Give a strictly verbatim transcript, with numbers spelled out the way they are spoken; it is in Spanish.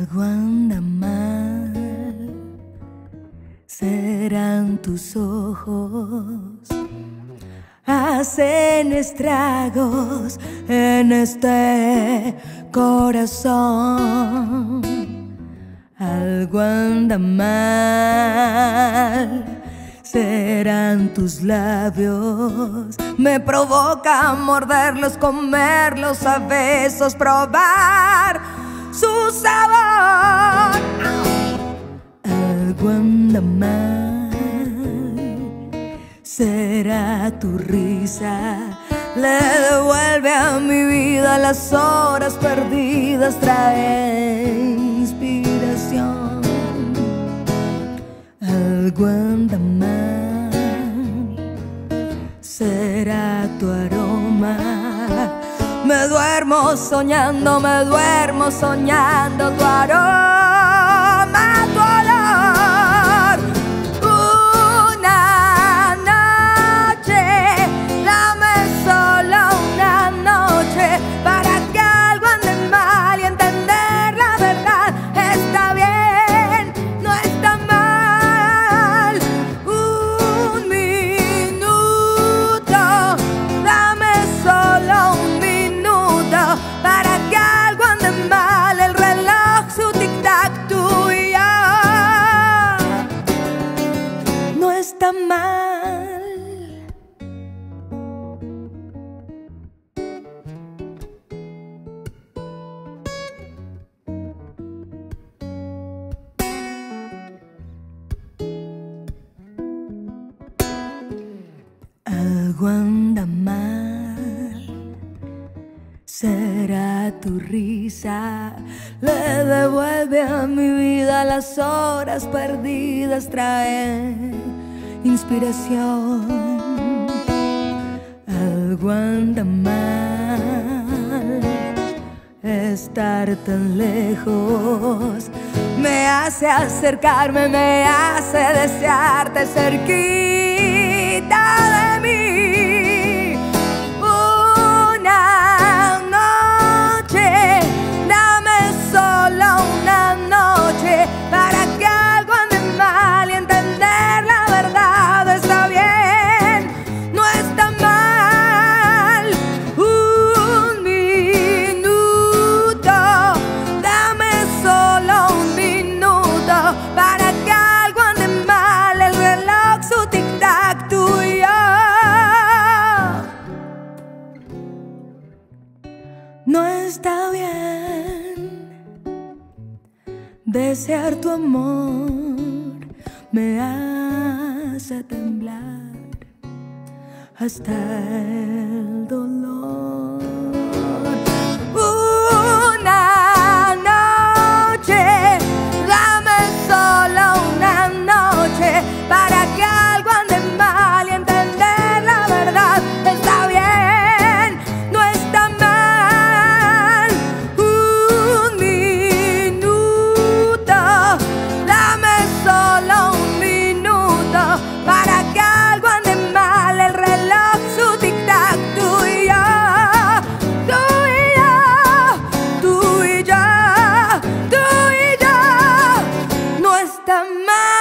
Algo anda mal, serán tus ojos, hacen estragos en este corazón. Algo anda mal, serán tus labios, me provoca morderlos, comerlos a besos, probar su sabor. Algo anda mal, será tu risa, le devuelve a mi vida las horas perdidas, trae inspiración. Algo anda mal, será tu aroma, me duermo soñando, me duermo soñando tu aroma, tu olor. Una noche, dame solo una noche para que algo ande mal y entender la verdad. Está bien, no está mal. Un minuto, dame solo un minuto para que algo ande mal. El reloj, su tic-tac, tú y yo. No está mal. Algo anda mal, será tu risa, le devuelve a mi vida las horas perdidas, trae inspiración. Algo anda mal, estar tan lejos me hace acercarme, me hace desearte cerquita de mí. Una noche, dame solo una noche para que algo ande mal y entender la verdad. Está bien, no está mal. Un minuto, dame solo un minuto para que algo ande mal. El reloj, su tic-tac, tú y yo. No está bien desear tu amor, me hace temblar hasta el dolor. Una noche, dame solo una noche para que algo ande mal y entender la verdad. Está bien, no está mal. Un minuto, dame solo un minuto para que algo ande mal. El reloj, su tic-tac, tú y yo. Tú y yo, tú y yo, tú y yo. No está mal.